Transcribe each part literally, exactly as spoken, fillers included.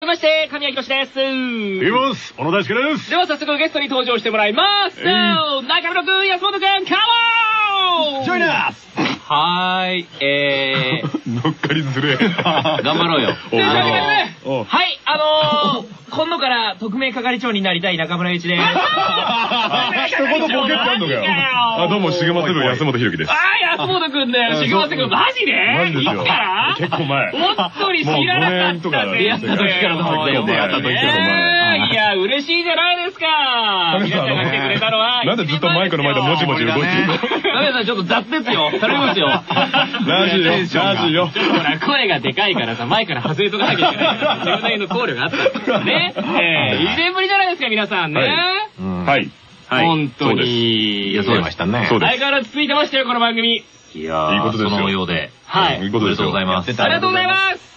めまして、神谷博史です。 います、小野大輔です。 では早速ゲストに登場してもらいます。中村くん、安本くん、カモン！ ジョイナス。 はーい、えー。乗っかりずれ。 頑張ろうよ。というわけでね、はい、あのー、今度から特命係長になりたい中村ゆういちです。 一言ボケってあんのかよ。あ、どうも、重松部安本博樹です。 あー、安本くんだよ。重松くん、マジで？ なんですよ。 いつから？ 結構前。 本当に知らなかったね。 出会った時からの話だよ。出会った時からの前。いや、嬉しいじゃないですか。皆さんが来てくれたのは。 なんでずっとマイクの前でもじもじ動いてるの？ ダメだ、ちょっと雑ですよ。頼みますよ。 ラジオ、ラジオ。 ちょっとほら、声がでかいからさ、マイクから外れとかなきゃいけないから、自分なりの考慮があったんですよね。えー、いちねんぶりじゃないですか、皆さんね。 はい。 本当に。 いや、そうでしたね。 相変わらず続いてましたよ、この番組。 いやー、いいことですよ。 そのようで。はい。 いいことですよ。 ありがとうございます。ありがとうございます。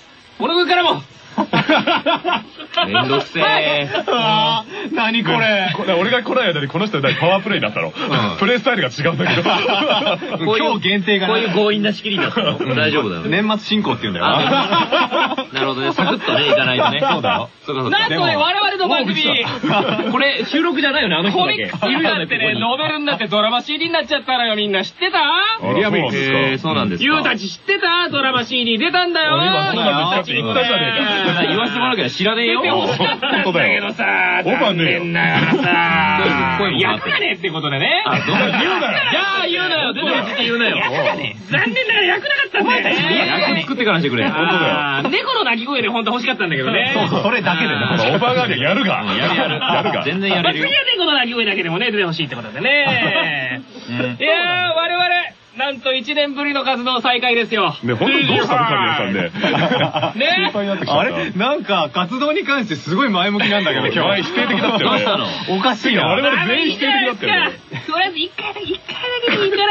小野くんからも。めんどくせえ。 何これ。俺が来ない間にこの人パワープレイだったの。プレイスタイルが違うんだけど。 今日限定がこういう強引な仕切りだったの。大丈夫だよ。 年末進行って言うんだよ。 なるほどね。サクッとね、いかないとね。そうだよ。なんとね、我々の番組、これ収録じゃないよね、あの人だけ。いるよねってね、ノベルになってドラマ シーディー になっちゃったのよ、みんな知ってた？ そうなんですか。 ユウたち知ってた？ドラマ シーディー 出たんだよ。 今そうなんですかって言ったじゃねえか。 言わせてもらうけど知らねえよ。 本当だよ。 だけどさ、残念ながらさ、役がねえってことでね。 言うなよ。 じゃあ言うなよ。出てるって言うなよ。残念ながら役なかったんだよね。役作ってからしてくれ。本当だよ。猫の鳴き声で本当欲しかったんだけどね。 そうそう、それだけでね。オーバーガーデンやるが。やるやる。やるが。 全然やれるよ。次は猫の鳴き声だけでもね、出てほしいってことでね。いやー、我々、なんといちねんぶりの活動再開ですよ。 ね、本当にどうしたの神谷さんね。ね。心配になってきた。あれなんか活動に関してすごい前向きなんだけど、今日。否定的だったよね。どうしたの？おかしいな。我々全員否定的だったよね。 とりあえず一回だけ、一回だけでいいから。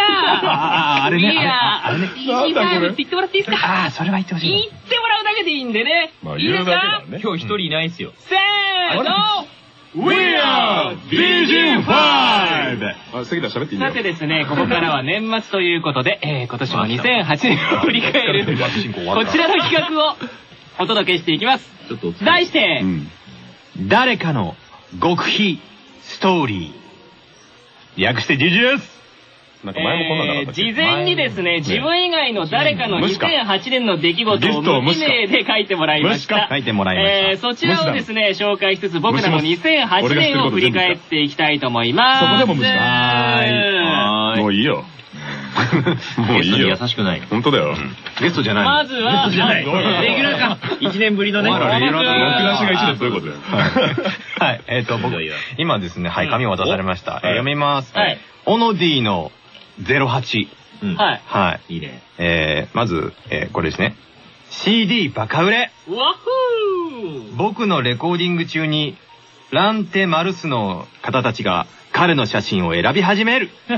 ああ、あれね。 いや、あれね。なんだこれ。って言ってもらっていいですか？ ああ、それは言ってほしい。 言ってもらうだけでいいんでね。いいですか？ 今日一人いないですよ。 せーの。 We are ビージーファイブ! あ、杉田喋っていいんだよ。 さてですね、ここからは年末ということで、えー、今年もにせんはちねんを振り返る、こちらの企画をお届けしていきます。題して、うん、誰かの極秘ストーリー。略してジュジュース。 なんか前もこんなのなかったっけ？ 事前にですね、自分以外の誰かのにせんはちねんの出来事を無記名で書いてもらいました。 書いてもらいました。 そちらをですね、紹介しつつ、僕らのにせんはちねんを振り返っていきたいと思います。 そこでも無視か。はーい。もういいよ。もういいよ。優しくない。本当だよ。ゲストじゃない。 まずは、レギュラーか。いちねんぶりのね。 レギュラーの僕出しがいちです。どういうことだよ。 はい。えっと、僕、今ですね、はい、紙を渡されました。読みます。オノディのゼロはち。 はい。 はい。 いいね。 えー、まず、えー、これですね。シーディー バカ売れ。 わふー。 僕のレコーディング中に、ランテ・マルスの方たちが彼の写真を選び始める。 そう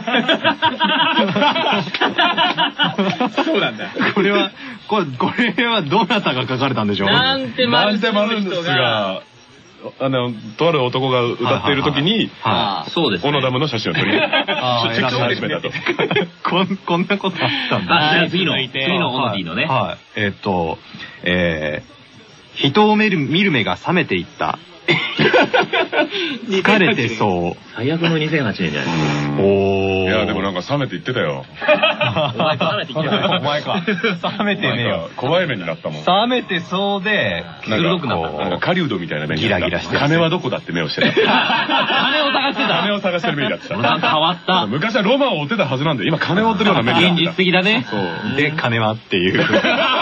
なんだ。 これは、これ、これはどなたが書かれたんでしょう？ ランテ・マルスが、 あの、とある男が歌っている時に、 そうです。 オノダムの写真を撮り、チェックし始めたと。 こんなことあったんだ。 じゃあ次の、次のオノディのね。 はい。えっと、えー、人を見る目が覚めていった。疲れてそう。 最悪のにせんはちねんじゃないですか。 おー。いや、でもなんか冷めて言ってたよ。 お前か、冷めて言ってたよ。 お前か。冷めてねえよ。 怖い目になったもん。 冷めてそうで、 鋭くなった。 なんか狩人みたいな目になった。 ギラギラして。 金はどこだって目をしてた。 金を探してた。 金を探してる目になってた。 なんか変わった。 昔はロマンを追ってたはずなんで、今金を追ってるような目になってた。 現実的だね。 そう。 で、金はっていう。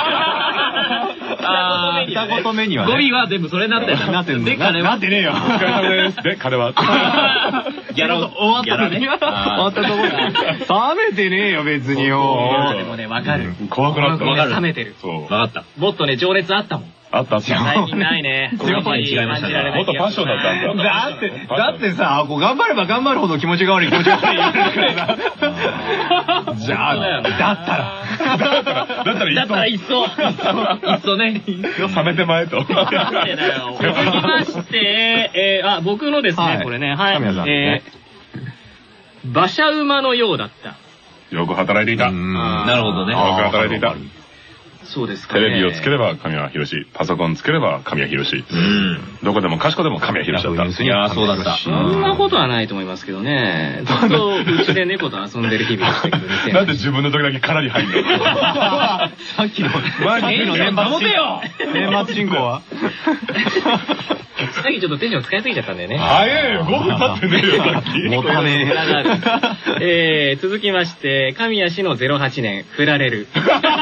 二言目にはね。 語尾は全部それになってる。 なってるんだ。 で、金は。 なってねえよ。お疲れ様です。で、金は。 ギャラ終わったね。終わったところだ。冷めてねえよ、別によ。 でもね、わかる。 怖くなった。 冷めてる。 そう。 わかった。もっとね、情熱あったもん。 あったあった。 最近ないね。 やっぱり違いましたね。もっとパッションだったんだ。 だって、だってさ、こう頑張れば頑張るほど気持ちが悪い気持ちが悪い言われるからさ。じゃあ、だったら。 だったら、 だったらいっそ。いっそね。 冷めてまえと。 なんでだよ。続きまして、え、あ、僕のですね、これね、はい。え、馬車馬のようだった。 よく働いていた。 なるほどね。 よく働いていた。 そうですかね。 テレビをつければ神谷博史、パソコンつければ神谷博史。どこでもかしこでも神谷博史だった。 いや、そうだった。 そんなことはないと思いますけどね。ずっとうちで猫と遊んでる日々でしたけどね。 なんで自分の時だけかなり入るの？ さっきの、さっきの年末よ年末進行はさっきちょっとテンション使いすぎちゃったんだよね。 早いよ、ごふん経ってねえよ、さっき。 もたねえ。続きまして、神谷氏のゼロはちねん、振られる。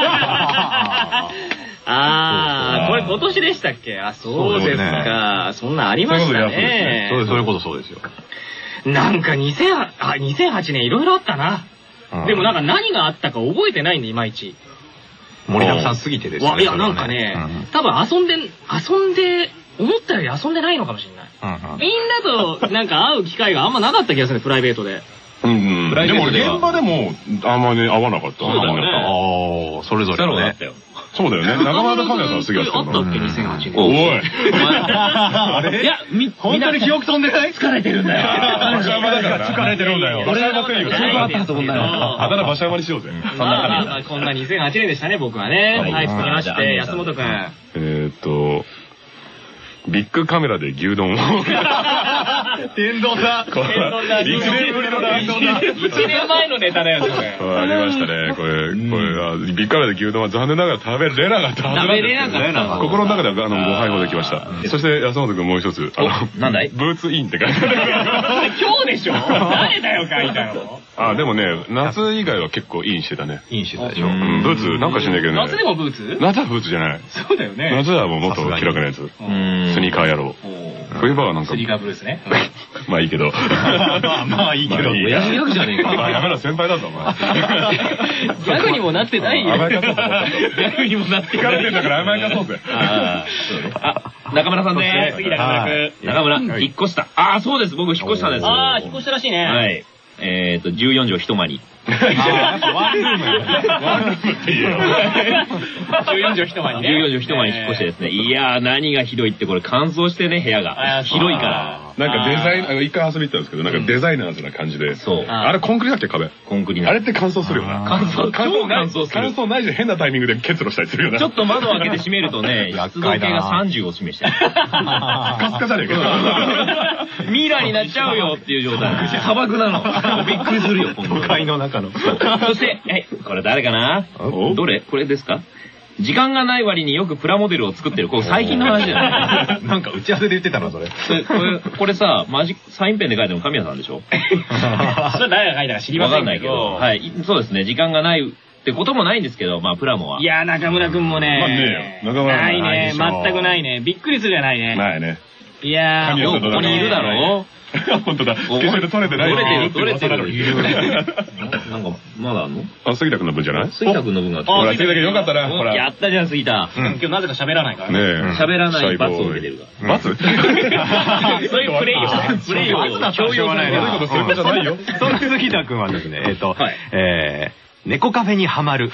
あー、これ今年でしたっけ？あ、そうですか。そんなんありましたね。 そういうことそうですよ。 なんかにせんはちねんいろいろあったな。でもなんか何があったか覚えてないんで、いまいち。 盛りだくさんすぎてですね。 いや、なんかね、多分遊んで、遊んで、思ったより遊んでないのかもしれない。みんなとなんか会う機会があんまなかった気がする、プライベートで。 うんうん。でも現場でもあんまり会わなかった。 そうだよね。 ああ、それぞれね。 そうだよね。中村と神谷さんすぐやってあったっけ、にせんはちねん。 おい。 あれ？いや、本当に記憶飛んでない？疲れてるんだよ。 馬車山だから疲れてるんだよ。 俺は僕にそうあったと思うんだよ。 あだ名馬車山にしようぜ。 そんな感じ。こんなにせんはちねんでしたね、僕はね。はい、続きまして、安本くん。 えっと、ビッグカメラで牛丼を。 天丼だ。 一年ぶりの天丼だ。 一年前のネタだよ、それ。 ありましたね。これ、これ、ビッグカメラで牛丼は残念ながら食べれなかったはずなんです。 食べれなかった。 心の中では、あの、ごはいほできました。そして、安本くんもう一つ。あの、 なんだい？ ブーツインって書いてある。 今日でしょ？誰だよ、書いたの。 あ、でもね、夏以外は結構インしてたね。 インしてたでしょ。 ブーツ、なんかしないけどね。 夏でもブーツ？ 夏はブーツじゃない。 そうだよね。 夏はもうもっと気楽なやつ。スニーカー野郎。冬場はなんか。 スニーカーブルースね。 まあいいけど。 まあいいけど。 親父ギャグじゃねえか。 やめろ、先輩だぞ、お前。 ギャグにもなってないよ。 甘やかそうと思った。 ギャグにもなって疲れてんだから甘やかそうぜ。 あ、中村さんでーす。次中村くん。中村、引っ越した。ああ、そうです。僕引っ越したんです。ああ、引っ越したらしいね。はい。えっと、じゅうよんじょう一間に。 ワンルームワンルームって言うよ。 じゅうよんじょう一間にね。 じゅうよんじょう一間に引っ越してですね。いやー、何がひどいって、これ乾燥してね、部屋が。広いから。 なんかデザイン、一回遊び行ったんですけど、なんかデザイナーズな感じで。 そう。 あれコンクリだっけ、壁。 コンクリな。 あれって乾燥するよな。 乾燥、乾燥、乾燥する。 乾燥ないし変なタイミングで結露したりするよな。 ちょっと窓を開けて閉めるとね、湿度計がさんじゅうを示してる。 カスカじゃねえか。 ミイラになっちゃうよっていう状態。砂漠なの。びっくりするよ、 都会の中の。 そして、え、これ誰かな？どれ？これですか？時間がない割によくプラモデルを作ってる。これ最近の話じゃない？ なんか打ち合わせで言ってたの、それ。 これ、これさ、マジ、サインペンで書いても神谷さんでしょ？ それ誰が書いたか知りませんけど。 はい。そうですね。時間がないってこともないんですけど、まあ、プラモは。 いや、中村くんもね。 まあねえよ。 ないね。全くないね。びっくりするじゃないね。 ないね。 いやー、 ここにいるだろ？ 本当だ。スケジュール取れてない。 取れてる、取れてる。なんか、まだあんの？ あ、杉田くんの分じゃない？ 杉田くんの分が。 ほら、杉田くんよかったな。ほら。 やったじゃん、杉田。 今日なぜか喋らないからね。 喋らない罰を受けてるから。 罰？ そういうプレイを、プレイを強要ない。 そういうことすることじゃないよ。 その杉田くんはですね、えっと、えー、猫カフェにハマる。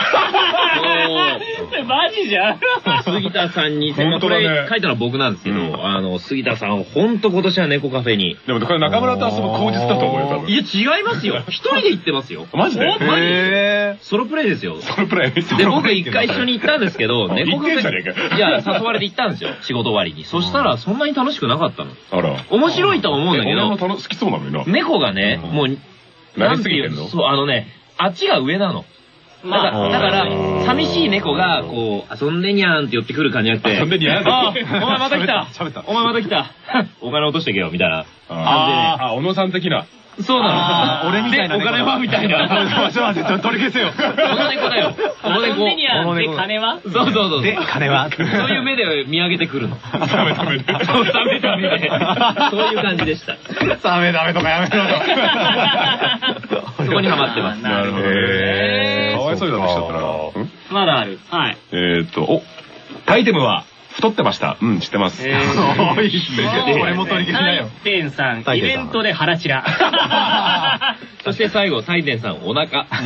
マジじゃん。 杉田さんに、これ書いたのは僕なんですけど、あの、杉田さん、ほんと今年は猫カフェに。 でもこれ中村と遊ぶ口実だと思うよ、多分。 いや、違いますよ。一人で行ってますよ。 マジで？ マジでソロプレイですよ。 ソロプレイ。 で、僕一回一緒に行ったんですけど、猫カフェ。いや、誘われて行ったんですよ。仕事終わりに。そしたら、そんなに楽しくなかったの。 あら。 面白いとは思うんだけど。 俺も好きそうなのにな。 猫がね、もう、 慣れすぎてんの？ そう、あのね、あっちが上なの。だから、だから、寂しい猫が、こう、遊んでにゃーんって寄ってくる感じじゃなくて、 遊んでにゃーんあ、お前また来たお前また来たお金落としてけよ、みたいな。 ああ、小野さん的な。 そうなの。 俺みたいな。 お金はみたいな。 ちょっと待って、取り消せよ。 この猫だよ。この猫。 で、金は？ そうそうそう。 で、金は？ そういう目で見上げてくるの。 ダメダメで。 ダメダメで。そういう感じでした。 ダメダメとかやめろと。そこにハマってます。 なるほどね。かわいそうになってきちゃったな。 まだある。はい。 えっと、お、アイテムは、太ってました。うん、知ってます。 えー、 おいしい。俺も取り消しなよ。 てんさん、イベントで腹チラ。 そして最後、タイテンさん、お腹。もう。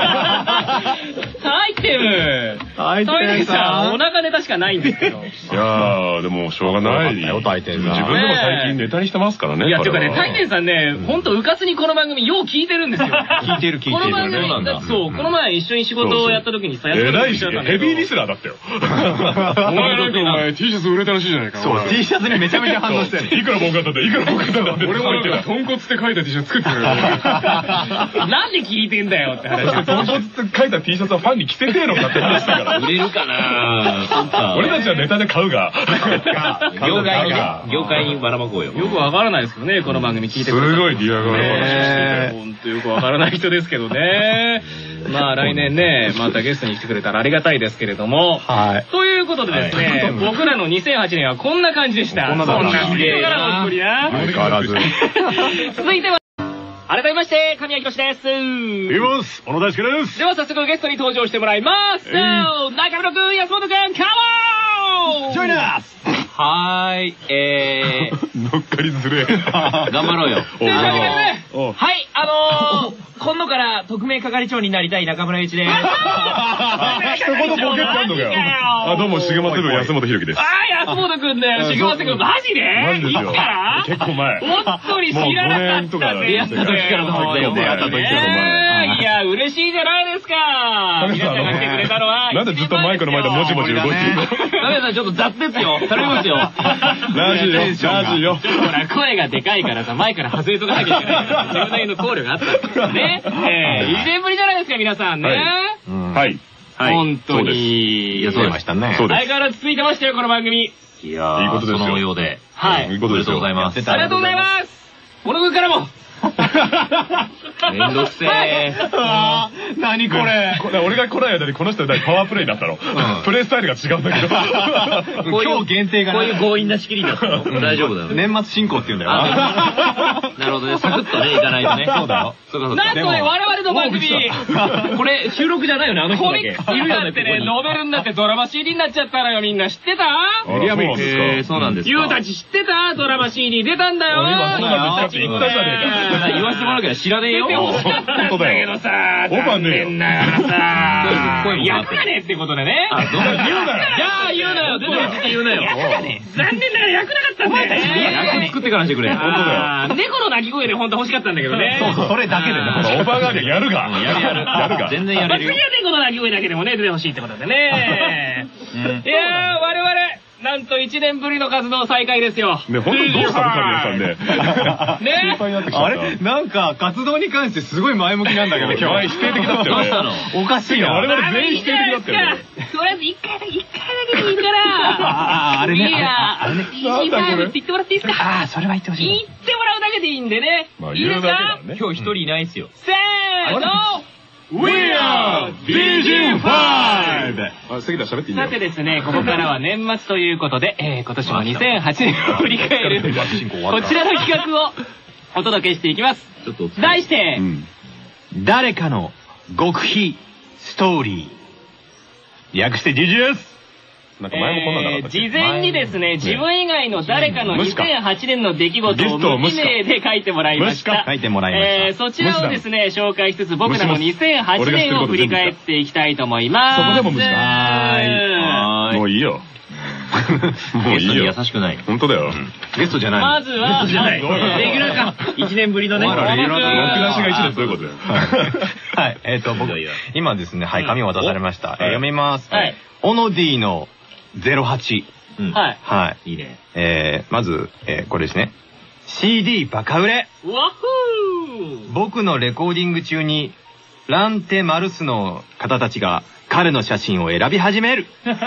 タイテンタイテンさん、お腹ネタしかないんですけど。いやー、でもしょうがない。自分でも最近ネタにしてますからね。 いや、ていうかね、タイテンさんね、ほんとうかつにこの番組よう聞いてるんですよ。 聞いてる聞いてる。 この番組、そう、この前一緒に仕事をやった時にさ、やった時にヘビーリスナーだったよ。お前なんかお前 T シャツ売れたらしいじゃないか。 そう、T シャツにめちゃめちゃ反応してる。 いくら儲かったんだ、いくら儲かったんだって。俺もなんか、豚骨って書いた T シャツ作ってくれる。 なんで聞いてんだよって話。 豚骨って書いた T シャツはファンに着せてえのかって話だから。 売れるかな。 俺たちはネタで買うが。 業界にね、業界にばらまこうよ。 よくわからないですよね、この番組聞いてくれすごいリアルな話してて。ほんとよくわからない人ですけどね。まあ来年ね、またゲストに来てくれたらありがたいですけれども。はい。ということでですね、僕らのにせんはちねんはこんな感じでした。 こんな感じ。 そんな人からのお作りな。 相変わらず。 続いては、改めまして、神谷博です。 います。小野大輔です。 では早速ゲストに登場してもらいます。中村くん、安本くん、カモン！ ジョイナーはーい、えー。乗っかりずれ。 頑張ろうよ。 というわけでね、はい、あのー、今度から特命係長になりたい中村ゆういちです。 一言ボケってあんのかよ。あ、どうも、重松部安本博樹です。 あー、安本くんだよ。重松くん、マジでマジですよ。結構前。 本当に知らなかった。出会った時からの出会った時からのいや、嬉しいじゃないですか。皆さんが来てくれたのは。 なんでずっとマイクの前でもじもじ動いてるの？ ダメだ、ちょっと雑ですよ。頼みますよ。 ラジオ、ラジオ。 ほら、声がでかいからさ、前から外れとかなきゃいけない。自分なりの考慮があったんですよね。ええ、いちねんぶりじゃないですか、皆さんね。 はい。 本当に。 いや、そうでしたね。 相変わらず続いてましたよ、この番組。 いやー、いいことですよ。そのようで。 はい。 いいことですよ。 ありがとうございます。 ありがとうございます。小野くんからも。 めんどくせえ。 何これ。 俺が来ない間にこの人パワープレイだったの。プレイスタイルが違うんだけど。 今日限定がこういう強引な仕切りだったの。大丈夫だよ。 年末進行って言うんだよ。 なるほどね。サクッとね、いかないとね。そうだよ。 なんとね、我々の番組。 これ収録じゃないよね、あの人だけ。 いるよってね、ノーベルになってドラマ シーディー になっちゃったのよ、みんな知ってた？ そうなんですか。 ゆうたち知ってた？ドラマ シーディー 出たんだよ。 今そうなんですかって言ったじゃねえか。 言わせてもらうけど知らねえよ。 本当だけどさ、 オファーねえよ。 やったねってことでね。 あ、どう言うなよ。 じゃあ言うなよ。 どう言うなよ。 残念ながら役なかったんだよね。 役作ってからしてくれ。 本当だよ。猫の鳴き声で本当欲しかったんだけどね。 そう、それだけでね。 オファーがやるが。 やるやる。やるが。全然やれるよ。 次は猫の鳴き声だけでもね、出てほしいってことでね。いやー、我々、なんといちねんぶりの活動再開ですよ。 ね、本当にどうしたのか皆さんね。 ね。 あれなんか活動に関してすごい前向きなんだけど、 今日否定的だったよね。 おかしいな。 我々全員否定的だったよね。 とりあえず一回だけ、一回だけでいいから。 ああ、あれね。 いや、あれね。イージーファイブって言ってもらっていいですか？ ああ、それは言ってほしい。 言ってもらうだけでいいんでね。いいですか？ 今日一人いないっすよ。 せーの。 We are ビージーファイブ! あ、杉田喋っていいんだよ。 さてですね、ここからは年末ということで、えー、今年もにせんはちねんを振り返る、こちらの企画をお届けしていきます。題して、うん、 誰かの極秘ストーリー。略して ジージーエス。 なんか前もこんなんなかったっけ？ 事前にですね、自分以外の誰かのにせんはちねんの出来事を無記名で書いてもらいました。 書いてもらいました。 えー、そちらをですね、紹介しつつ、僕らのにせんはちねんを振り返っていきたいと思います。 そこでも無視か。 はーい。 もういいよ。もういいよ。 優しくない。 本当だよ。 ゲストじゃない。 まずは、 ゲストじゃない。レギュラーか。いちねんぶりのね。 僕出しがいちです。どういうことだよ。 はい。えっと、僕、今ですね、はい、紙を渡されました。読みます。はい。オノディのゼロはち。 はい。 はい。 いいね。 えー、まず、えー、これですね。シーディー バカ売れ。 わふー。 僕のレコーディング中に、ランテ・マルスの方たちが彼の写真を選び始める。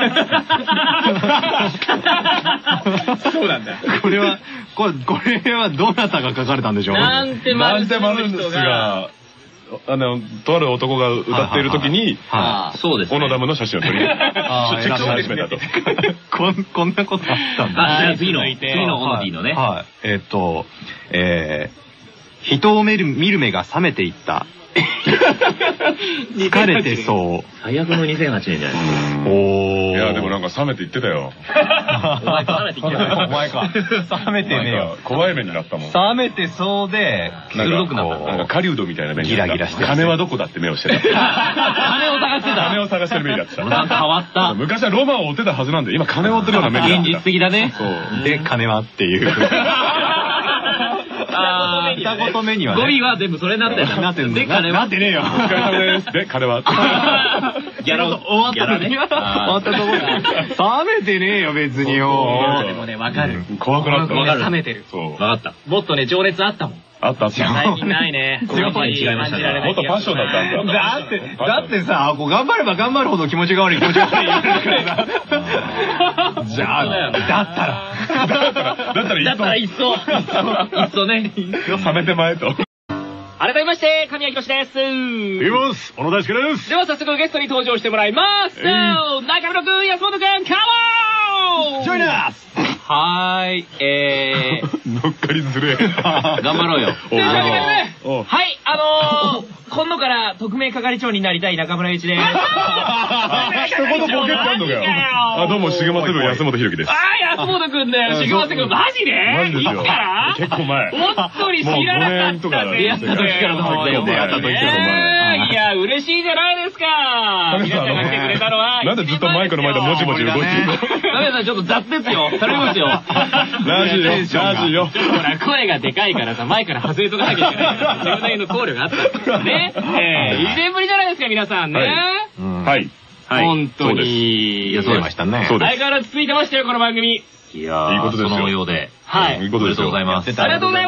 そうなんだ。 これは、これ、これはどなたが書かれたんでしょうか？ ランテ・マルスが、あの、とある男が歌っている時に、 そうです。 オノダムの写真を撮り、チェックし始めたと。 こん、こんなことあったんだ。 あ、じゃあ次の、次のオノディのね。 はい。えっと、えー、人を見る、見る目が覚めていった疲れてそう。 最悪のにせんはちねんじゃないですか。 おー。いや、でもなんか冷めて言ってたよ。 お前か冷めて言ってたよ。 お前か。冷めてねえよ。 怖い目になったもん。 冷めてそうで、 鋭くなった。 なんか狩人みたいな目にギラギラして。 金はどこだって目をしてた。 金を探してた。 金を探してる目になってた。 なんか変わった。 昔はロマンを追ってたはずなんで、今金を追ってるような目になってた。 現実的だね。 そう。 で、金はっていう。 あー、 二言目には語尾は全部それになってる。 なってんの。 で、金は。 なってねえよ。 お疲れ様です。で、金は。 ギャラ終わったね。終わったところ。冷めてねえよ、別によ。 でもね、わかる。 怖くなった。 わかる。 冷めてる。 そう。 わかった。 もっとね、情熱あったもん。 あったあった。 最近ないね。 やっぱり違いましたね。 もっとパッションだったんだ。 だって、だってさ、こう頑張れば頑張るほど気持ちが悪い気持ちが悪い言ってるからさ。じゃあ、だったら。 だったら、だったらだったらいっそ。いっそね。 冷めてまえと。 改めまして、神谷博です。 います、小野大輔です。 では早速ゲストに登場してもらいます。中村くん、安本くん、カモンジョイナスはーい、えー、 乗っかりずれ。 頑張ろうよ。 というわけでね、 おはい、あのー、今度から特命係長になりたい中村ゆういちです。 一言ボケってあんのかよ。あ、どうも、重松の安本博樹です。 あー、安本くんだよ。重松くん、マジでマジですよ。 いつから結構前。 本当に知らなかったぜ。 出会った時からの出会った時からいや、嬉しいじゃないですか。皆さんが来てくれたのは。 なんでずっとマイクの前でもじもじ動いてるの？ ダメだ、ちょっと雑ですよ。頼みますよ。 ラジオ、ラジオ。 ほら、声がでかいからさ、前から外れとかなきゃいけない。自分なりの考慮があったんですよね。ええ、いちねんぶりじゃないですか、皆さんね。 はい。 本当に。 いや、そうでしたね。 そうです。 相変わらず続いてましたよ、この番組。 いやー、 いいことですよ。 そのようで。 はい。 いいことですよ。 ありがとうございます。 ありがとうございます。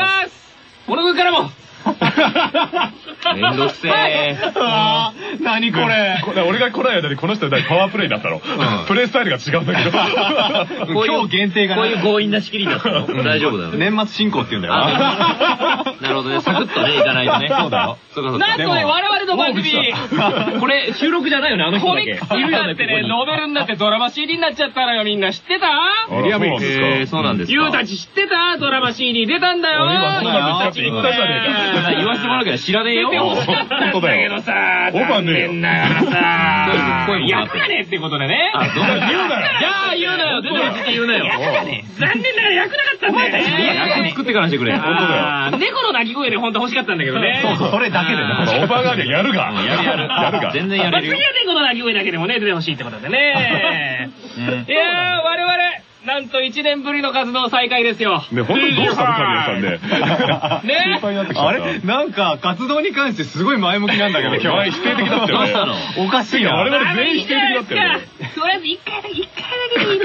小野くんからも。 めんどくせえ。 何これ。 俺が来ない間にこの人パワープレイになったの。プレイスタイルが違うんだけど。 今日限定がこういう強引な仕切りだったの。大丈夫だよ。 年末進行って言うんだよ。 なるほどね。サクッとね、いかないとね。そうだよ。そうかそうか。 なんとね、我々の番組、 これ収録じゃないよね、あの人だけ。 いるよってね、ノベルになってドラマ シーディー になっちゃったのよ、みんな知ってた？ リアムイへー、そうなんですか。 ゆうたち知ってた？ドラマ シーディー 出たんだよ。 今そうなんですかって言ったじゃねえか。 言わせてもらうけど知らねえよ。 欲しかったんだけどさ、 オファーねえよ。 残念ながらさ、 声も役がねえってことでね。 あ、どう言うなよ。 じゃあ言うなよ、出てる時点言うなよ。役がねえ。残念ながら役なかったんだよ。 役作ってからしてくれ。 あー、猫の鳴き声で本当欲しかったんだけどね。 そうそう、それだけでね。 オファーがね、やるが。 やるやる。 やるが。 全然やれるよ。 次は猫の鳴き声だけでもね、出てほしいってことでね。いやー、我々、なんといちねんぶりの活動再開ですよ。 ね、本当にどうしたのか、皆さんね。 ね。 心配になってきちゃった。 あれなんか活動に関してすごい前向きなんだけど、今日。 否定的だったよね。 どうしたの？ おかしいな。 我々全員否定的だったよね。 とりあえず一回だけ、一回だけでいいから。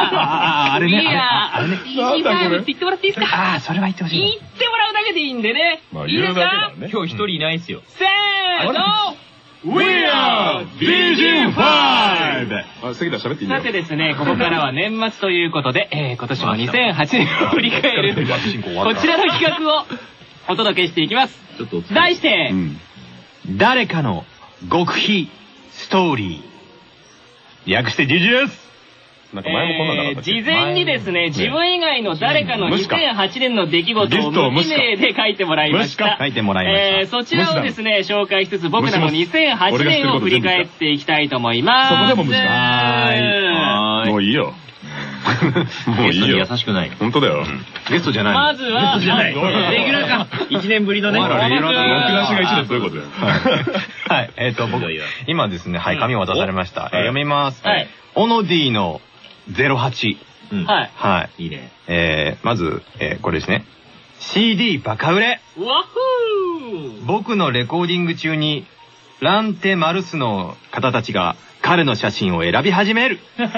ああ、あれね。 いやあれね。 いいタイムって言ってもらっていいですか？ ああ、それは言ってほしい。 言ってもらうだけでいいんでね。いいですか？ 今日一人いないっすよ。 せーの We are ビージーファイブ! あ、杉田喋っていいよ。 さてですね、ここからは年末ということで、えー、今年もにせんはちねんを振り返る、こちらの企画をお届けしていきます。 ちょっと題して、 誰かの極秘ストーリー。略して ジージーエス。 なんか前もこんなんなかったっけ？ 事前にですね、自分以外の誰かのにせんはちねんの出来事を無記名で書いてもらいました。 書いてもらいました。 えー、そちらをですね、紹介しつつ、僕らのにせんはちねんを振り返っていきたいと思います。 そこでも無視だ。 はーい。 もういいよ。もういいよ。 優しくない。 本当だよ。 ゲストじゃない。 まずは、 ゲストじゃない。レギュラーか。いちねんぶりのね。 レギュラー僕出しがいちです。どういうことだよ。 はい。えっと、僕、今ですね、はい、紙を渡されました。読みます。 はい。 オノディのゼロはち。 はい。 はい。 いいね。 えー、まず、えー、これですね。シーディー バカ売れ。 ワッフー。 僕のレコーディング中に、ランテ・マルスの方たちが彼の写真を選び始める。 そう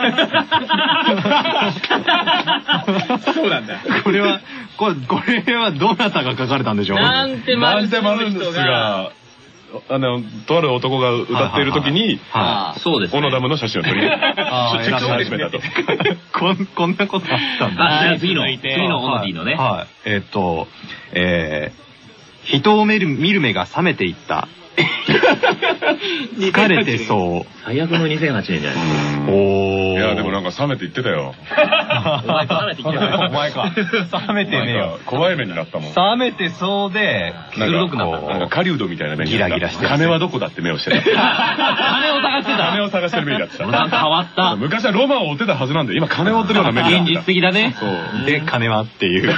なんだ。 これは、これ、これはどなたが書かれたんでしょう？ なんてマルスの人が、 あの、とある男が歌っている時に、 そうです。 オノダムの写真を撮り、チェックし始めたと。 こん、こんなことあったんだ。 あ、じゃあ次の、次のオノディのね。 はい。えっと、えー、人を見る、見る目が覚めていった疲れてそう。 最悪のにせんはちねんじゃないですか。 おー。いや、でもなんか冷めて言ってたよ。 お前か冷めて言ってたよ。 お前か。冷めてねえよ。 怖い目になったもん。 冷めてそうで、 鋭くなった。 なんか狩人みたいな目にギラギラして。 金はどこだって目をしてた。 金を探してた。 金を探してる目になってた。 なんか変わった。 昔はロマンを追ってたはずなんで、今金を追ってるような目になってた。 現実的だね。 そう。 で、金はっていう。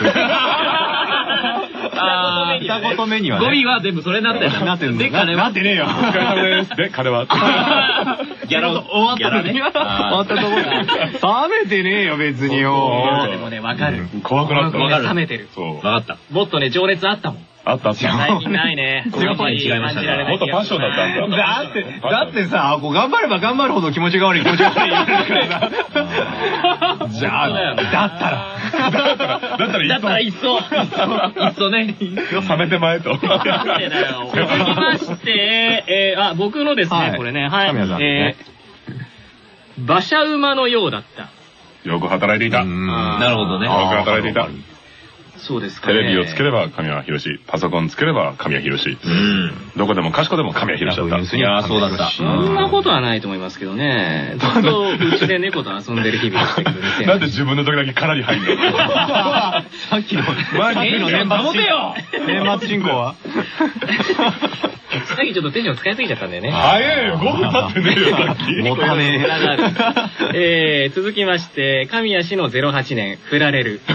あー、 二言目にはね。 語尾は全部それになってる。 なってる。 で、金は。 なってねえよ。 お疲れ様です。で、金は。 ギャラ終わったのね。終わったところ。冷めてねえよ、別によ。 でもね、わかる。 怖くなった。 わかる。冷めてる。 そう。 わかった。 もっとね、情熱あったもん。 あったあった。 最近ないね。 やっぱり違いましたね。 もっとパッションだったんだ。 だって、だってさ、こう頑張れば頑張るほど気持ちが悪い気持ちが悪い言われるからさ。じゃあ、だったら。 だったら、だったらいっそ。いっそね。 冷めてまえと。 続きまして、えー、あ、僕のですね、これね、はい。えー、馬車馬のようだった。 よく働いていた。 なるほどね。 よく働いていた。 そうですかね。 テレビをつければ神谷博史。パソコンつければ神谷博史。どこでもかしこでも神谷博史だった。 いやー、そうだった。 そんなことはないと思いますけどね。ずっとうちで猫と遊んでる日々でしたけどね。 なんで自分の時だけかなり入んのさっきの、さっきの年末よ年末進行はさっきちょっとテンション使いすぎちゃったんだよね。 早いよ、ごふん経ってねえよ、さっき。 もたねえ。えー、続きまして、神谷氏のゼロはちねん、振られる。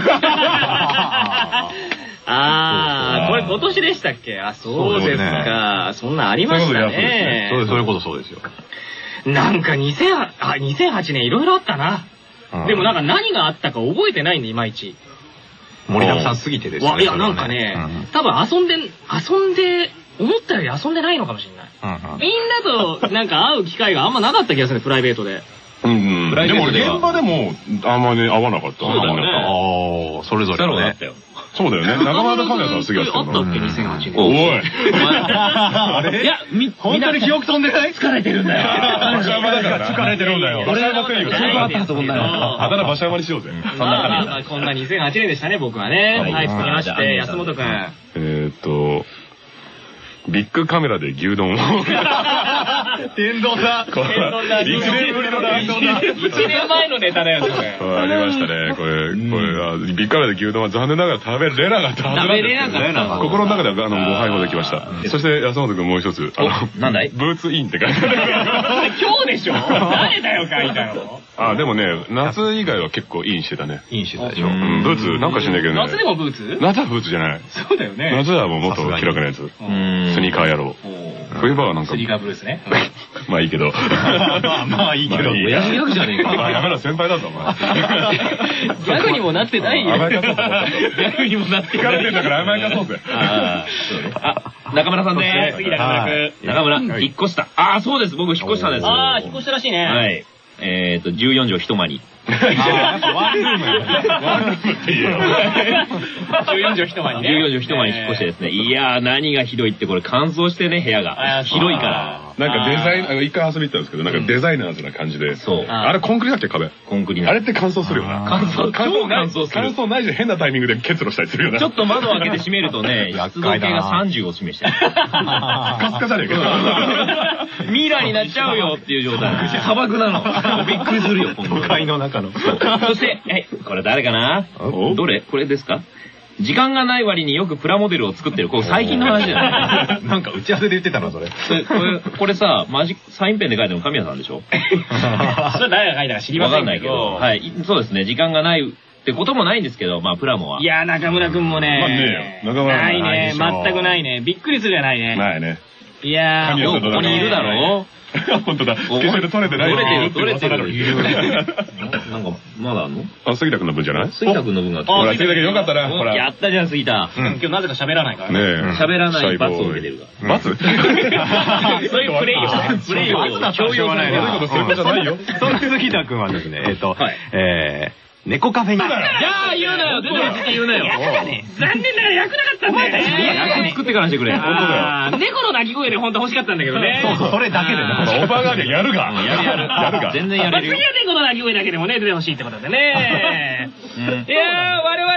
あー、これ今年でしたっけ？あ、そうですか。そんなんありましたね。 そうです、そういうことそうですよ。 なんかにせんはちねんいろいろあったな。でもなんか何があったか覚えてないんで、いまいち。 盛りだくさんすぎてですね。 いや、なんかね、多分遊んで、遊んで、思ったより遊んでないのかもしれない。みんなとなんか会う機会があんまなかった気がする、プライベートで。 うん。でも現場でもあんまり会わなかった。そうだね。 ああ、それぞれだったよ。 そうだよね。仲間と神谷さんすげえやってたの。あったっけ、にせんはちねん。 おい。 あれ？ いや、本当に記憶飛んでない？ 疲れてるんだよ。 馬車馬だから疲れてるんだよ。馬車馬というか。 あったと思うんだよ。 あだ名馬車馬にしようぜ。 そんな感じ。まあこんなにせんはちねんでしたね、僕はね。はい、続きまして、安本くん。 えっと、ビッグカメラで牛丼を。 天丼だ。 一年ぶりの天丼だ。 一年前のネタだよ、それ。 ありましたね。これ、これ、ビッグカメラで牛丼は残念ながら食べれなかったはずなんです。 食べれなかった。 心の中では、あの、ごはいほどきました。そして、安本くんもう一つ。 なんだい？ ブーツインって書いてある。 今日でしょ？誰だよ、書いたの。 あ、でもね、夏以外は結構インしてたね。 インしてたでしょ。 ブーツ、なんかしんないけどね。 夏でもブーツ？ 夏はブーツじゃない。 そうだよね。 夏はもうもっと気楽なやつ。スニーカー野郎。冬場はなんか。 スニーカーブルースね。 まあいいけど。 まあいいけど。 親父ギャグじゃねえか。 やめろ、先輩だぞ、お前。 ギャグにもなってないよ。 甘やかそう。 ギャグにもなって疲れてんだから甘やかそうぜ。 あ、中村さんね。 次中村くん。 中村、引っ越した。ああ、そうです。僕引っ越したんです。 ああ、引っ越したらしいね。 はい。えっと、じゅうよんじょう一間に。 ワンルームワンルームって言えよ。 じゅうよんじょう一間にね。 じゅうよんじょう一間に引っ越してですね。いやー、何がひどいって、これ乾燥してね、部屋が。広いから。 なんかデザイナー、一回遊び行ったんですけど、なんかデザイナーズな感じで。 そう。 あれコンクリだっけ、壁。 コンクリあれって乾燥するよな。 乾燥、乾燥乾燥する。 乾燥ないし変なタイミングで結露したりするよな。 ちょっと窓を開けて閉めるとね、湿度計がさんじゅうを示してる。 スカスカじゃねえか。 ミイラになっちゃうよっていう状態。砂漠なの。びっくりするよ、 都会の中の。 そして、え、これ誰かな？どれ？これですか？時間がない割によくプラモデルを作ってる。これ最近の話じゃない？ なんか打ち合わせで言ってたのそれ。 これ、これさ、マジ、サインペンで書いてるの神谷さんでしょ？ それ誰が書いたか知りませんけど。 わかんないけど。はい。そうですね。時間がないってこともないんですけど、まあ、プラモは。 いや、中村くんもね。 まあねえよ。中村ないね。全くないね。びっくりするじゃないね。 ないね。 いやー、 ここにいるだろ？ 本当だ。スケジュール取れてない。 取れてる、取れてる。なんか、まだあんの？ あ、杉田くんの分じゃない？ 杉田くんの分が。 ほら、杉田くんよかったな。ほら。 やったじゃん、杉田。 今日なぜか喋らないからね。 喋らない罰を受けてるが。 罰？そういうプレイよ。 プレイを強要されることそういうことじゃないよ。 その杉田くんはですね、えっと、えー、猫カフェに。いやー、言うなよ、出てる時点言うなよ。 残念ながら役なかったんだよ。 役作ってからしてくれ。 猫の鳴き声で本当欲しかったんだけどね。 そうそう、それだけでね。 オーバーガーでやるが。 やるやる。やるが。全然やれるよ。 次は猫の鳴き声だけでもね、出てほしいってことでね。いやー、我々、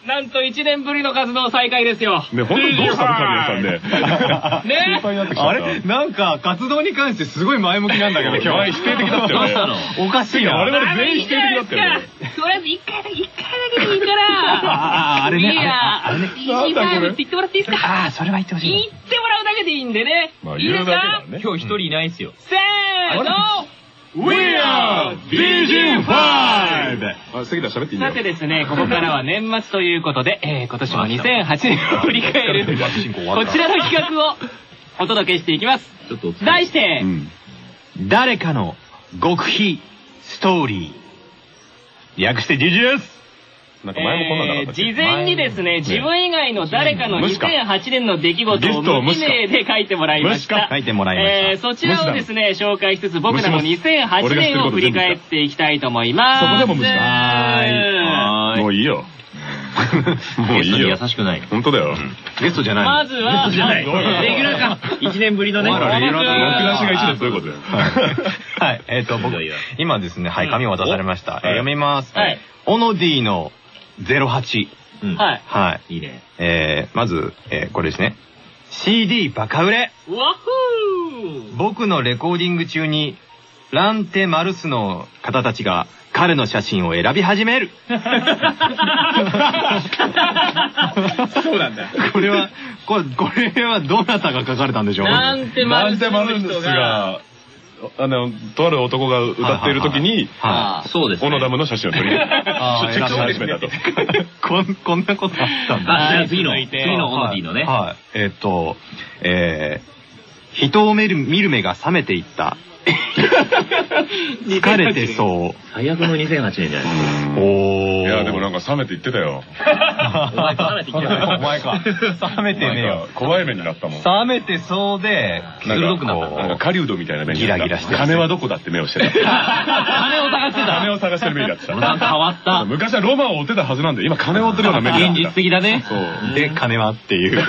なんといちねんぶりの活動再開ですよ。 ね、本当どうしたの神谷さんね。 ね、あれなんか活動に関してすごい前向きなんだけど、今日。 否定的だったよね。 おかしいな。 我々全員否定的だったよね。 とりあえず一回だけ、一回だけでいいから。 ああ、あれね。 いや、あれね。いいタイムって言ってもらっていいですか？ ああ、それは言ってほしい。 言ってもらうだけでいいんでね。いいですか？ 今日一人いないっすよ。 せーの。 We are ビージーファイブ! あ、杉田喋っていいよ。 さてですね、ここからは年末ということで、えー、今年もにせんはちねんを振り返る、こちらの企画をお届けしていきます。題して、うん、誰かの極秘ストーリー。略して ジージーエス。 なんか前もこんなのなかったっけ？ 事前にですね、自分以外の誰かのにせんはちねんの出来事を無記名で書いてもらいました。 書いてもらいました。 えー、そちらをですね、紹介しつつ、僕らのにせんはちねんを振り返っていきたいと思います。 そこでも無視か。はーい。もういいよ。もういいよ。 優しくない。 本当だよ。 ゲストじゃない。 まずは、 レギュラーか。いちねんぶりのね。 僕らしがいちねんどういうことだよ。 はい。えっと、僕、今ですね、はい、紙を渡されました。読みます。はい。オノディのゼロはち。 はい。 はい。 いいね。 えー、まず、えー、これですね。シーディー バカ売れ。 わふー。 僕のレコーディング中に、ランテ・マルスの方たちが彼の写真を選び始める。 そうなんだ。 これは、これ、これはどなたが書かれたんでしょう？ ランテ・マルスの人が、 あの、とある男が歌っている時に、 そうです。 オノダムの写真を撮り、チェックし始めたと。 こん、こんなことあったんだ。 あ、じゃあ次の、次のオノディのね。 はい。えっと、えー、人を見る、見る目が覚めていった。疲れてそう。 最悪のにせんはちねんじゃないですか。 おー。 いや、でもなんか冷めて言ってたよ。 お前か、冷めて言ってたよ。 お前か。冷めてねえよ。 怖い目になったもん。 冷めてそうで、 鋭くなった。 なんか狩人みたいな目にギラギラしてる。 金はどこだって目をしてた。 金を探してた。 金を探してる目になってた。 なんか変わった。 昔はロマンを追ってたはずなんで、今金を追ってるような目になってた。 現実的だね。 そう。で、金はっていう。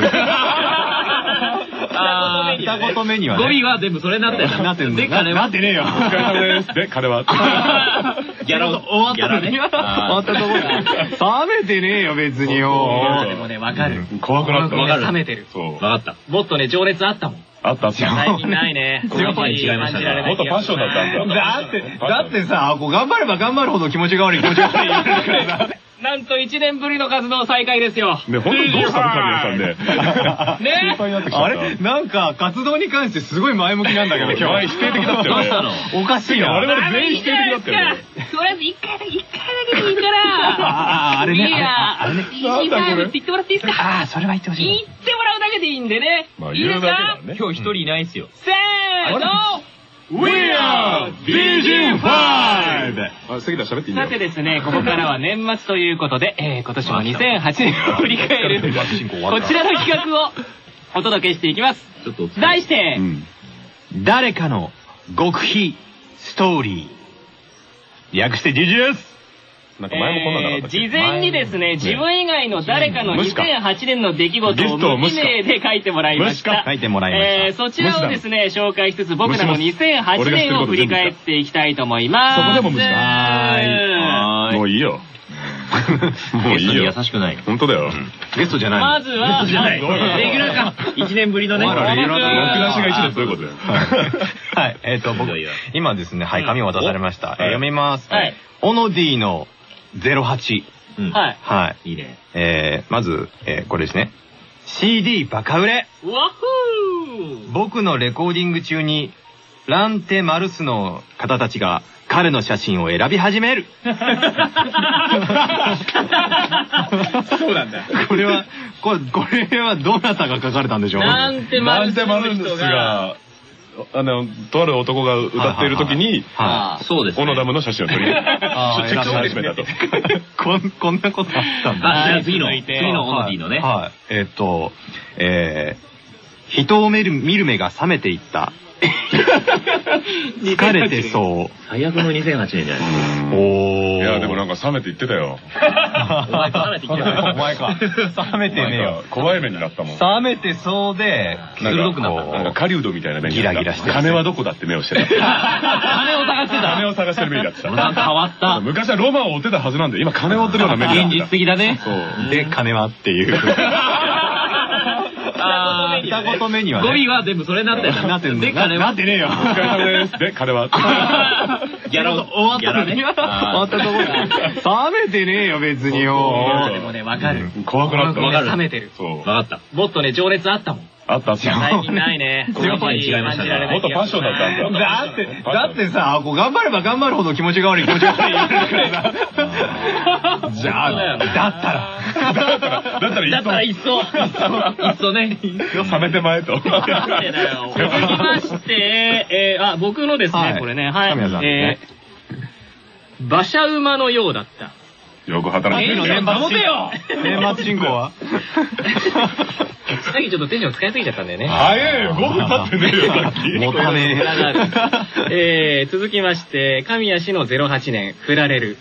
あー、 二言目にはね。 語尾は全部それになってなってんの。 で、金は。 なってねえよ。 お疲れ様です。で、金は。 ギャラ終わったのね。終わったところ。冷めてねえよ、別によ。 でもね、わかる。 怖くなった。 わかる。冷めてる。 そう。 わかった。 もっとね、情熱あったもん。 あったあった。 最近ないね。 やっぱり違いましたね。 もっとパッションだったんだ。 だって、だってさ、こう頑張れば頑張るほど気持ちが悪い気持ちが悪い言うからさ。 なんといちねんぶりの活動再開ですよ。 ね、本当どうしたの神谷さんね。 ね。 あれなんか活動に関してすごい前向きなんだけど、今日。 否定的だったよね。 どうしたの？ おかしいな。 我々全員否定的だったよね。 とりあえず一回だけ、一回だけでいいから。 ああ、あれね。 いや、あれね。いいタイムって言ってもらっていいですか？ ああ、それは言ってほしい。 言ってもらうだけでいいんでね。いいですか？ 今日一人いないっすよ。 せーの。 We are ビージーファイブ! あ、杉田喋っていいよ。 さてですね、ここからは年末ということで、えー、今年もにせんはちねんを振り返る、こちらの企画をお届けしていきます。題して、うん、誰かの極秘ストーリー。略して ジージーエス。 なんか前もこんなのなかったっけ？ 事前にですね、自分以外の誰かのにせんはちねんの出来事を無記名で書いてもらいました。 書いてもらいました。 えー、そちらをですね、紹介しつつ、僕らのにせんはちねんを振り返っていきたいと思います。 そこでも無視か。 はーい。もういいよ。もういいよ。 優しくない。 本当だよ。 ゲストじゃない。 まずは、 レギュラーか。いちねんぶりのね。 僕らしがいちねんどういうことだよ。 はい。えっと、僕、今ですね、はい、紙を渡されました。読みます。はい。オノディのゼロはち。 はい。 はい。 いいね。 えー、まず、えー、これですね。シーディー バカ売れ。 わふー。 僕のレコーディング中に、ランテ・マルスの方たちが彼の写真を選び始める。 そうなんだ。 これは、これ、これはどなたが書かれたんでしょう？ ランテ・マルスの人が、 あの、とある男が歌っている時に、 そうです。 オノダムの写真を撮り、チェックし始めたと。 こん、こんなことあったんだ。 あ、じゃあ次の、次のオノディのね。 はい。えっと、えー、 人を見る目が覚めていった。疲れてそう。 最悪のにせんはちねんじゃないですか。 おー。いや、でもなんか冷めて言ってたよ。 お前か冷めて言ってたよ。 お前か。冷めてねえよ。 怖い目になったもん。 冷めてそうで、 鋭くなった。 なんか狩人みたいな目にギラギラして。 金はどこだって目をしてた。 金を探してた。 金を探してる目になってた。 なんか変わった。 昔はロマンを追ってたはずなんで、今金を追ってるような目になってた。 現実的だね。 そう。で、金はっていう。 ああ、 二言目には語尾は全部それになってる。 なってんの。 で、金は。 なってねえよ。 お疲れ様です。で、金は。 ギャラ終わったね。終わったところだ。冷めてねえよ、別によ。 でもね、わかる。 怖くなった。 冷めてる。 そう。 わかった。 もっとね、情熱あったもん。 あったあった。 最近ないね。 やっぱり違いましたね。 もっとパッションだったんだ。 だって、だってさ、こう頑張れば頑張るほど気持ちが悪い気持ちが悪い言ってるからさ。じゃあ、だったら。 だったら、だったらいっそ。いっそね。 冷めてまえと。 続きまして、えー、あ、僕のですね、これね、はい。えー、馬車馬のようだった。 よく働いてるよ。 年末よ年末進行はさっきちょっとテンション使いすぎちゃったんだよね。 早いよ、ごふん経ってねえよ、さっき。 もたねえ。えー、続きまして、神谷氏のゼロはちねん、振られる。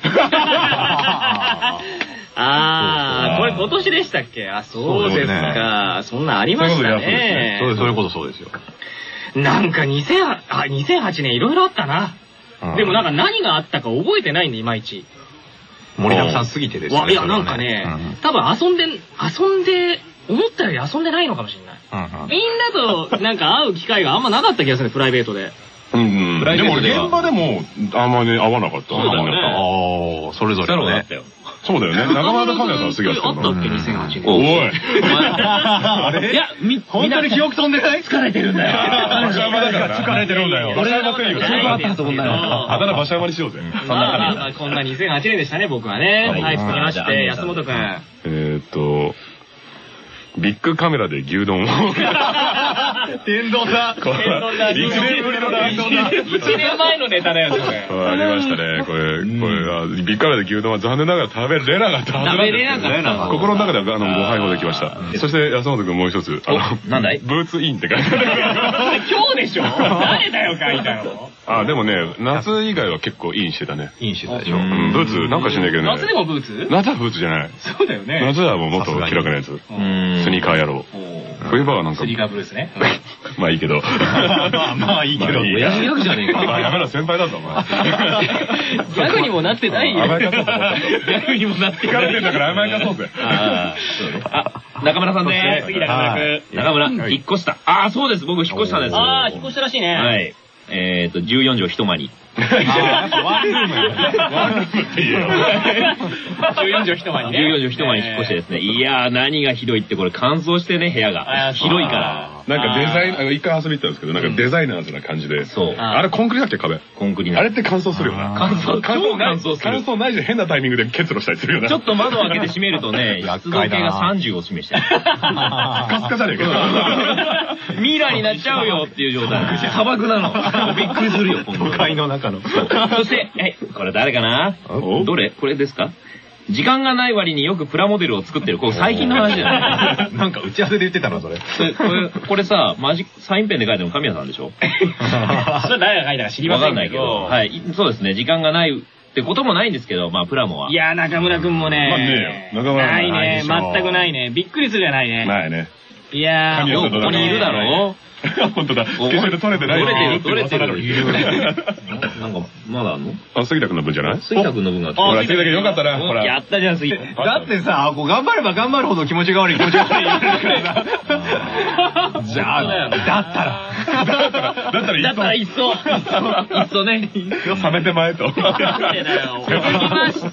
あー、これ今年でしたっけ？あ、そうですか。そんなんありましたね。 そういうことそうですよ。 なんかにせんはちねんいろいろあったな。でもなんか何があったか覚えてないんで、いまいち。 盛りだくさんすぎてですね。 いや、なんかね、多分遊んで、遊んで、思ったより遊んでないのかもしれない。みんなとなんか会う機会があんまなかった気がする、プライベートで。 うんうん。でも現場でもあんまり会わなかった。 そうだよね。 ああ、それぞれね。 そうだよね。中村と神谷さんはすげえやってるの。あったっけ、にせんはちねん。 おい。 あれ？ いや、 本当に記憶飛んでない？ 疲れてるんだよ。 馬車馬だから疲れてるんだよ。 俺はばっかり言うから。そうだったと思うんだよ。あだ名馬車馬にしようぜ。 そんな神谷さん。こんなにせんはちねんでしたね、僕はね。はい、続きまして、安本くん。 えっと、ビッグカメラで牛丼を。 天丼だ。 一年ぶりの天丼だ。 一年前のネタだよ、それ。 ありましたね。これ、これ、ビッグカメラで牛丼は残念ながら食べれなかったはずなんです。 食べれなかった。 心の中ではあのごはいほどできました。そして安本くんもう一つ。 なんだい？ ブーツインって書いてある。 今日でしょ？誰だよ、書いたの。 あ、でもね、夏以外は結構インしてたね。 インしてたでしょ。 ブーツ、なんかしないけどね。 夏でもブーツ？ 夏はブーツじゃない。 そうだよね。 夏はもうもっと気楽なやつ。スニーカー野郎。冬場はなんか。 スニーカーブルースね。 まあいいけど。 まあいいけど。 親父ギャグじゃねえか。 やめろ、先輩だぞ、お前。 ギャグにもなってないよ。 甘やかそうと思った。 ギャグにもなって疲れてんだから甘やかそうぜ。 あ、中村さんでーす。 次中村くん。 中村、引っ越した。ああ、そうです。僕引っ越したんです。 ああ、引っ越したらしいね。 はい。えっと、じゅうよんじょう一間に。 ワンルームワンルームって言うよ。 じゅうよんじょう一間にね。 じゅうよんじょう一間に引っ越してですね。いやー、何がひどいって、これ乾燥してね、部屋が。広いから。 なんかデザイン、一回遊び行ったんですけど、なんかデザイナーズな感じで。 そう。 あれコンクリだっけ、壁。 コンクリな。 あれって乾燥するよな。 乾燥、乾燥、乾燥する。 乾燥ないし変なタイミングで結露したりするよな。 ちょっと窓を開けて閉めるとね、湿度計がさんじゅうを示してる。 スカスカじゃねえか。 ミイラになっちゃうよっていう状態。砂漠なの。びっくりするよ、 都会の中の。 そして、え、これ誰かな？どれ？これですか？時間がない割によくプラモデルを作ってる。これ最近の話じゃない？ なんか打ち合わせで言ってたな、それ。 これ、これさ、マジ、サインペンで書いてるの神谷さんでしょ？ それ誰が書いたか知りませんけど。 はい。そうですね。時間がないってこともないんですけど、まあ、プラモは。 いや、中村くんもね。 まあねえよ。中村ないね。全くないね。びっくりするじゃないね。 ないね。 いやー、 ここにいるだろ？ 本当だ。スケジュール取れてない。 取れてる、取れてる。なんか、まだあんの？ あ、杉田くんの分じゃない？ 杉田くんの分が。 ほら、杉田くんよかったな。ほら。 やったじゃん、杉田。だってさ、こう頑張れば頑張るほど気持ちが悪い気持ちが悪い言ってるからさ。じゃあ、だったら。 だったら、だったらいっそ。いっそね。 冷めてまえと。 続きまして、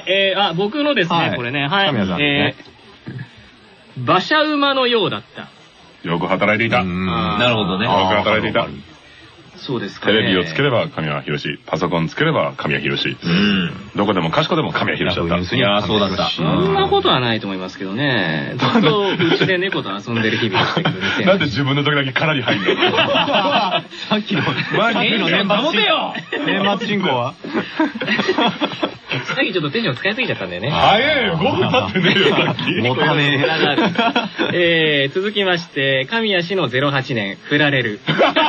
え、あ、僕のですね、これね、はい。え、馬車馬のようだった。 よく働いていた。 なるほどね。 よく働いていた。 そうですかね。 テレビをつければ神谷博。パソコンつければ神谷博。どこでもかしこでも神谷博だった。 いやー、そうだった。 そんなことはないと思いますけどね。ずっとうちで猫と遊んでる日々でしたけどね。 なんで自分の時だけかなり入んの？ さっきの、 さっきの年末。守てよ！ 年末進行はさっきちょっとテンション使いすぎちゃったんだよね。 早いよ、ごふん経ってねえよ、さっき。 もたねえ。えー、続きまして、神谷氏のゼロはちねん、振られる。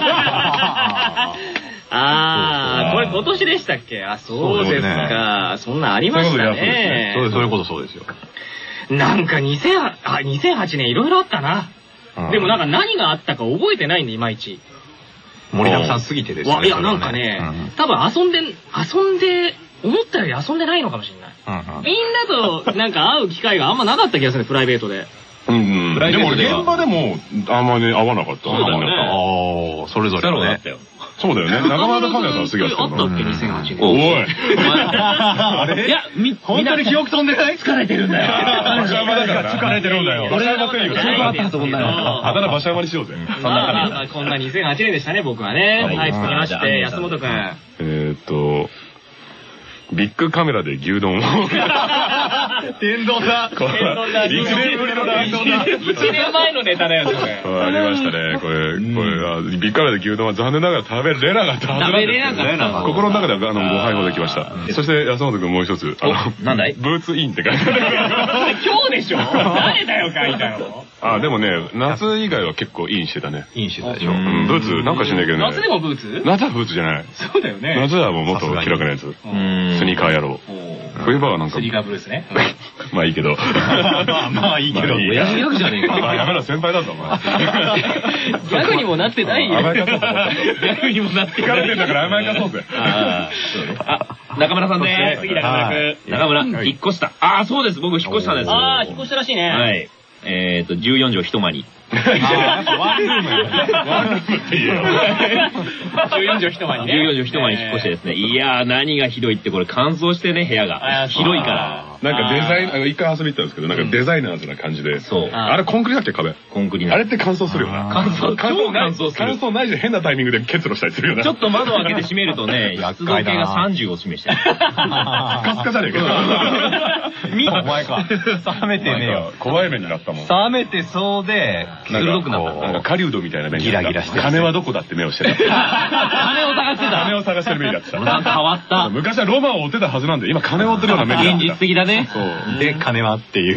あー、これ今年でしたっけ？あ、そうですか。そんなんありましたね。 そうそういうことそうですよ。 なんかにせんはちねんいろいろあったな。でもなんか何があったか覚えてないんで、いまいち。 盛りだくさんすぎてですね。 いや、なんかね、多分遊んで、遊んで、思ったより遊んでないのかもしれない。みんなとなんか会う機会があんまなかった気がする、プライベートで。 うん。でも現場でもあんまり会わなかった。 そうだよね。 ああ、それぞれね。 そうだよね。中村と神谷さんはすげえあったっけ、にせんはちねん。 おい。 あれ？いや、本当に記憶飛んでない？疲れてるんだよ。 馬車山だから。疲れてるんだよ。俺はばっかり言うから。 そうだったと思うんだよ。 あだ名馬車山にしようぜ。 そんな神こんなにせんはちねんでしたね、僕はね。はい、続きまして、安本くん。 えっと、ビッグカメラで牛丼を。 天丼だ。 一年ぶりの天丼だ。 一年前のネタだよ、それ。 ありましたね。これ、これは、ビッグカメラで牛丼は残念ながら食べれなかったはずなんです。 食べれなかった。 心の中では、あの、ごはいほどきました。そして、安本くんもう一つ。あの、 なんだい？ ブーツインって書いてある。 今日でしょ？誰だよ、書いたの。 あ、でもね、夏以外は結構インしてたね。 インしてたでしょ。 うん、ブーツ、なんかしないけどね。 夏でもブーツ？ 夏はブーツじゃない。 そうだよね。 夏はもうもっと気楽なやつ。スニーカー野郎。冬場はなんか。 スニーカーブルースね。 まあいいけど。 まあいいけど。 親父ギャグじゃねえか。 やめろ、先輩だぞ、お前。 ギャグにもなってないよ。 甘やかそうと思った。 ギャグにもなって疲れてんだから甘やかそうぜ。 あ、中村さんでーす。 次中村くん。 中村、引っ越した。ああ、そうです。僕引っ越したんです。 ああ、引っ越したらしいね。 はい。えっと、じゅうよんじょう一間に。 やっぱワンルームよ。ワンルームって言えよ。 じゅうよんじょう一間にね。 じゅうよんじょう一間に引っ越してですね。いやー、何がひどいって、これ乾燥してね、部屋が。広いから。 なんかデザイン、一回遊び行ったんですけど、なんかデザイナーズな感じで。 そう。 あれコンクリだっけ、壁。 コンクリあれって乾燥するよな。 乾燥、超乾燥する。 乾燥ないし変なタイミングで結露したりするよな。 ちょっと窓を開けて閉めるとね、湿度計がさんじゅうを示してる。 カスカじゃねえか。 お前か。冷めてねえよ。 怖い目になったもん。 冷めてそうで、 鋭くなった。 なんか狩人みたいな目にギラギラしてる。 金はどこだって目をしてた。 金を探してた。 金を探してる目になってた。 なんか変わった。 昔はロマンを追ってたはずなんで、今金を追ってるような目になってた。 現実的だね。 そう。 で、金はっていう。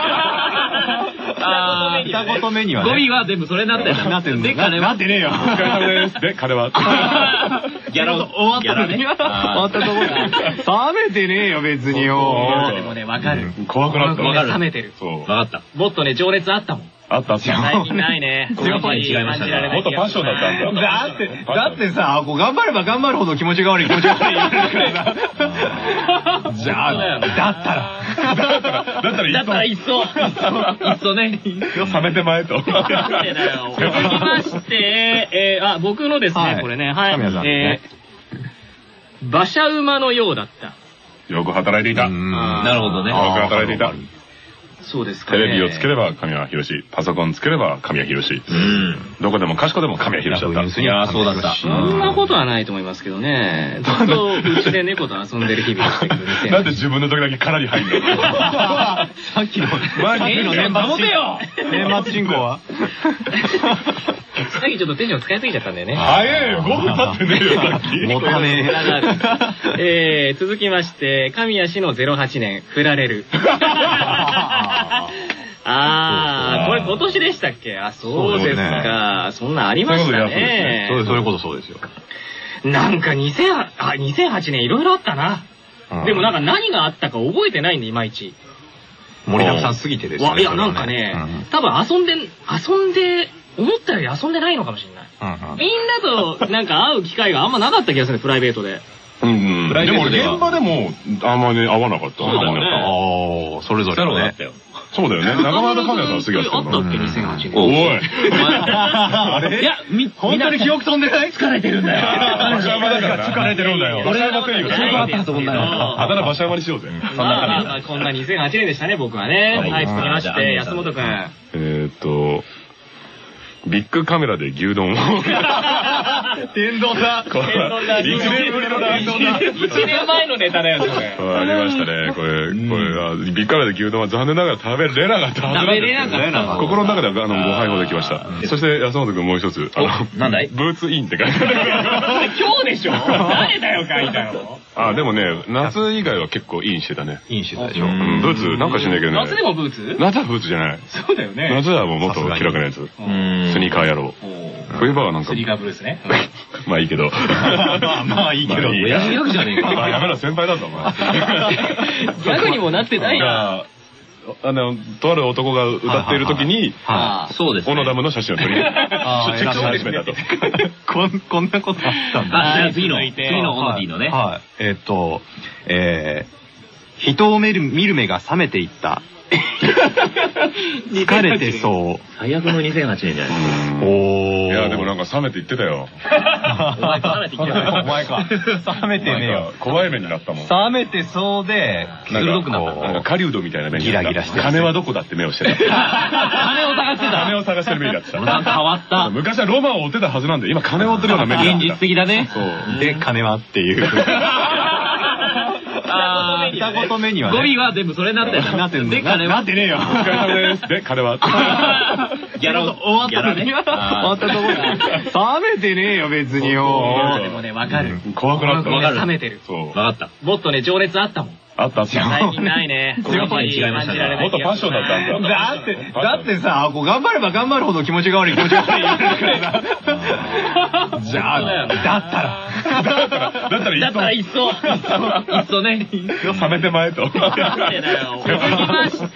あー、二言目にはね。 語尾は全部それになってる。 なってるんだよ。 で、金は。 なってねえよ。 お疲れ様です。で、金は。 ギャラ終わったね。終わったところだ。冷めてねえよ、別によ。 でもね、わかる。 怖くなった。 わかる。冷めてる。 そう。 わかった。 もっとね、情熱あったもん。 あったっすよ。 最近ないね。 この前違いましたね。 もっとパッションだったんだ。 だって、だってさ、こう頑張れば頑張るほど気持ちが悪い気持ちが悪い言うからさ。じゃあ、だったら。 だったら、 だったらいっそ。いっそね。 冷めてまえと。 なんでだよ。続きまして、えー、あ、僕のですね、これね、はい。えー、馬車馬のようだった。 よく働いていた。 なるほどね。 よく働いていた。 そうですかね。 テレビをつければ神谷博史。パソコンつければ神谷博史。どこでもかしこでも神谷博史だった。 いやー、そうだった。 そんなことはないと思いますけどね。ずっとうちで猫と遊んでる日々でしたけどね。 なんで自分の時だけかなり入るの？ さっきの、さっきの年末進行。年末進行はさっきちょっとテンション使いすぎちゃったんだよね。 早いよ、ごふん経ってねえよ、さっき。 もたねえ。えー、続きまして、神谷氏のゼロはちねん、振られる。あー、これ今年でしたっけ？あ、そうですか。そんなんありましたね。 そういうことそうですよ。 なんかにせんはちねんいろいろあったな。でもなんか何があったか覚えてないんで、いまいち。 盛りだくさんすぎてですね。 いや、なんかね、多分遊んで、遊んで、思ったより遊んでないのかもしれない。みんなとなんか会う機会があんまなかった気がする、プライベートで。 うんうん。でも現場でもあんまり会わなかった。 そうだよね。 ああ、それぞれね。 そうだよね。中村と神谷さんはすげえやってた。あったっけ、にせんはちねん。 おい。 あれ？ いや、本当に記憶飛んでない？疲れてるんだよ。 馬車山だから。 疲れてるんだよ。 馬車山ばっかり言うから。 あったと思うんだよ。 あだ名馬車山にしようぜ。 そんな感じ。こんなにせんはちねんでしたね、僕はね。はい、続きまして、安本くん。 えっと、 ビッグカメラで牛丼を。 天丼だ。 一年ぶりのだ。 一年前のネタだよ、それ。 ありましたね。これ、これ、ビッグカメラで牛丼は残念ながら食べれなかったはずなんです。 食べれなかった。 心の中ではあのごはいほどきました。そして安本君もう一つ。 なんだい？ ブーツインって書いてある。 今日でしょ？誰だよ、書いたの。 あ、でもね、夏以外は結構インしてたね。 インしてたでしょ。 ブーツ、なんかしないけどね。 夏でもブーツ？ 夏はブーツじゃない。 そうだよね。 夏はもうもっと気楽なやつ。スニーカー野郎。冬場はなんか。 スニーカーブルースね。 まあいいけど。 まあいいけど。 親父ギャグじゃねえか。 やめろ、先輩だぞ、お前。 ギャグにもなってないな。 あの、とある男が歌っている時に、 そうです。 オノダムの写真を撮り、チェックし始めたと。 こんなことあったんだ。 あ、じゃあ次の、次のオノディのね。 はい。えっと、えー、人を見る目が覚めていった。疲れてそう。 最悪のにせんはちねんじゃない。 おー。 いや、でもなんか冷めて言ってたよ。 お前か、冷めてきてた。 お前か。冷めてねえよ。 怖い目になったもん。 冷めてそうで、 鋭くなった。なんか狩人みたいな目になった。ギラギラして。金はどこだって目をしてた。 金を探してた。 金を探してる目になってた。 なんか変わった。 昔はロマンを追ってたはずなんで、今金を追ってるような目になった。 現実的だね。 そう。 で、金はっていう。 あー、二言目には語尾は全部それになってる。 なってるんだ。 で、金は。 なってねえよ。 お疲れ様です。で、金は。 ギャラ終わったね。終わったところで。冷めてねえよ、別によ。 でもね、わかる。 怖くなった。 冷めてる。 そう。 わかった。 もっとね、情熱あったもん。 あったあった。 最近ないね。 違いましたね。 もっとパッションだったんだ。 だって、だってさ、こう頑張れば頑張るほど気持ちが悪い気持ちが悪い言うからさ。じゃあ、だったら。 だったらいっそ。 だったらいっそ。いっそね。 冷めてまえと。 なんでだよ。続きまして、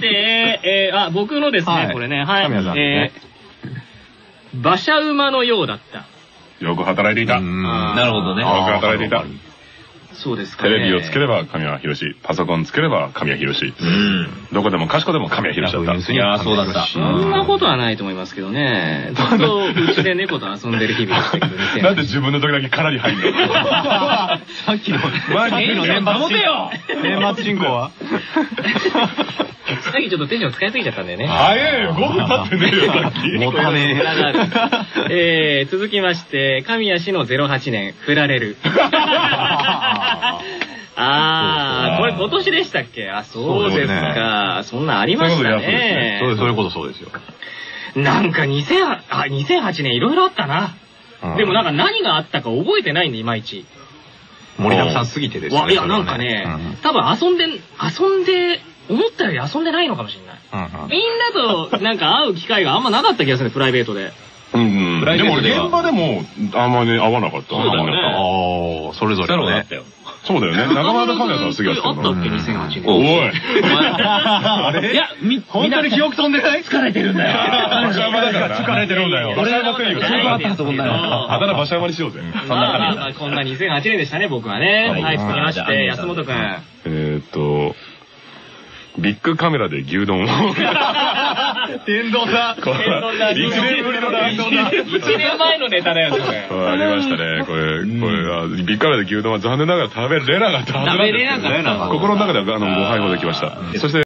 えー、あ、僕のですね、これね、はい。えー、馬車馬のようだった。 よく働いていた。 なるほどね。 よく働いていた。 そうですかね。 テレビをつければ神谷博史。パソコンつければ神谷博史。どこでもかしこでも神谷博史だった。 いやー、そうだった。 そんなことはないと思いますけどね。ずっとうちで猫と遊んでる日々でしたけどね。 なんで自分の時だけ殻に入んの？ さっきの、さっきの年末よ年末進行はさっきちょっとテンション使いすぎちゃったんだよね。 早いよ、ごふん経ってねえよ、さっき。 もたねえ。えー、続きまして、神谷氏のゼロはちねん、振られる。あー、これ今年でしたっけ？あ、そうですか。そんなんありましたね。 そういうことそうですよ。 なんかにせんはちねんいろいろあったな。でもなんか何があったか覚えてないんで、いまいち。 盛りだくさんすぎてですね。 いや、なんかね、多分遊んで、遊んで、思ったより遊んでないのかもしれない。みんなとなんか会う機会があんまなかった気がする、プライベートで。 うんうん。でも現場でもあんまり会わなかった。 そうだよね。 ああ、それぞれね。 そうだよね。中村と神谷さんはすぐやってあったっけ、にせんはちねん。 おい。 あれ？ いや、 本当に記憶飛んでない？ 疲れてるんだよ。 馬車馬だからな。 疲れてるんだよ。 馬車馬というか、 そうだったと思うんだよ。 あだ名馬車馬にしようぜ。 そんな感じ。こんなにせんはちねんでしたね、僕はね。はい、続きまして、安本くん。 えっと、ビッグカメラで牛丼を。 天丼だ。 一年ぶりのだ。 一年前のネタだよ、それ。 ありましたね。これ、これ、ビッグカメラで牛丼は残念ながら食べれなかったはずなんです。 食べれなかった。 心の中ではあのごはいほどきました。そして